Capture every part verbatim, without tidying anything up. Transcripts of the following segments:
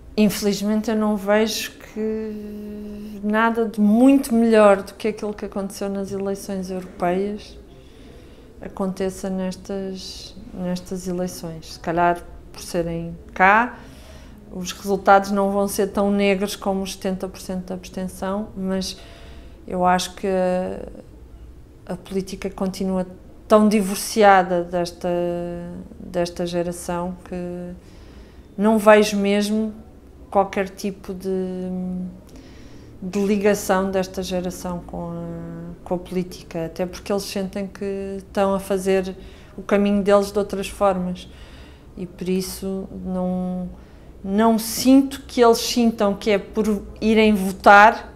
Infelizmente eu não vejo que nada de muito melhor do que aquilo que aconteceu nas eleições europeias aconteça nestas, nestas eleições. Se calhar por serem cá, os resultados não vão ser tão negros como os setenta por cento da abstenção, mas eu acho que a, a política continua tão divorciada desta, desta geração que não vejo mesmo qualquer tipo de, de ligação desta geração com a, com a política, até porque eles sentem que estão a fazer o caminho deles de outras formas e por isso não, não sinto que eles sintam que é por irem votar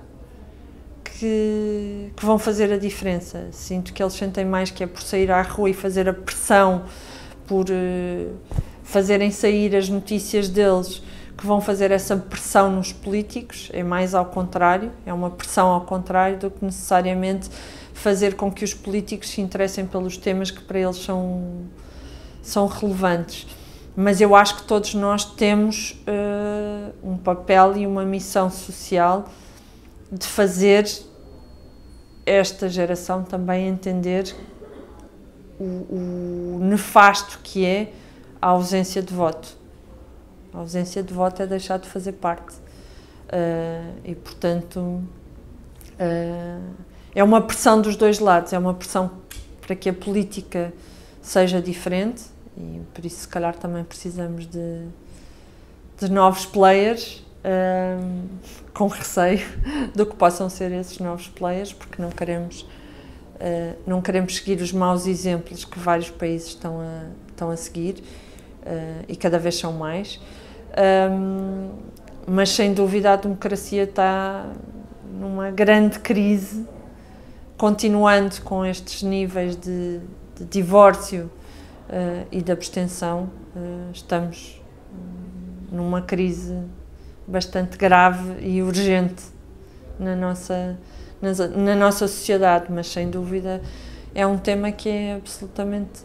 que, que vão fazer a diferença. Sinto que eles sentem mais que é por sair à rua e fazer a pressão, por uh, fazerem sair as notícias deles, que vão fazer essa pressão nos políticos. É mais ao contrário, é uma pressão ao contrário do que necessariamente fazer com que os políticos se interessem pelos temas que para eles são, são relevantes. Mas eu acho que todos nós temos uh, um papel e uma missão social de fazer esta geração também entender o, o nefasto que é a ausência de voto. A ausência de voto é deixar de fazer parte. Uh, e, portanto, uh, é uma pressão dos dois lados, é uma pressão para que a política seja diferente e, por isso, se calhar, também precisamos de, de novos players, uh, com receio do que possam ser esses novos players, porque não queremos, uh, não queremos seguir os maus exemplos que vários países estão a, estão a seguir, uh, e cada vez são mais. Um, mas sem dúvida a democracia está numa grande crise, continuando com estes níveis de, de divórcio uh, e de abstenção, uh, estamos numa crise bastante grave e urgente na nossa, na, na nossa sociedade, mas sem dúvida é um tema que é absolutamente...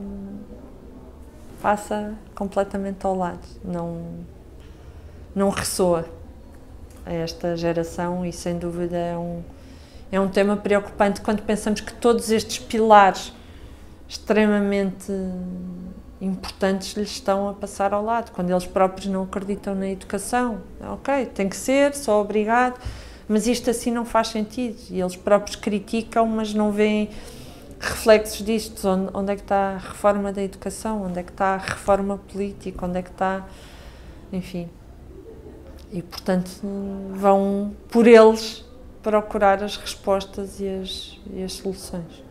passa completamente ao lado, não, não ressoa a esta geração e sem dúvida é um, é um tema preocupante quando pensamos que todos estes pilares extremamente importantes lhes estão a passar ao lado, quando eles próprios não acreditam na educação. Ok, tem que ser, sou obrigado, mas isto assim não faz sentido e eles próprios criticam, mas não veem reflexos disto, onde, onde é que está a reforma da educação, onde é que está a reforma política, onde é que está, enfim, e portanto vão por eles procurar as respostas e as, e as soluções.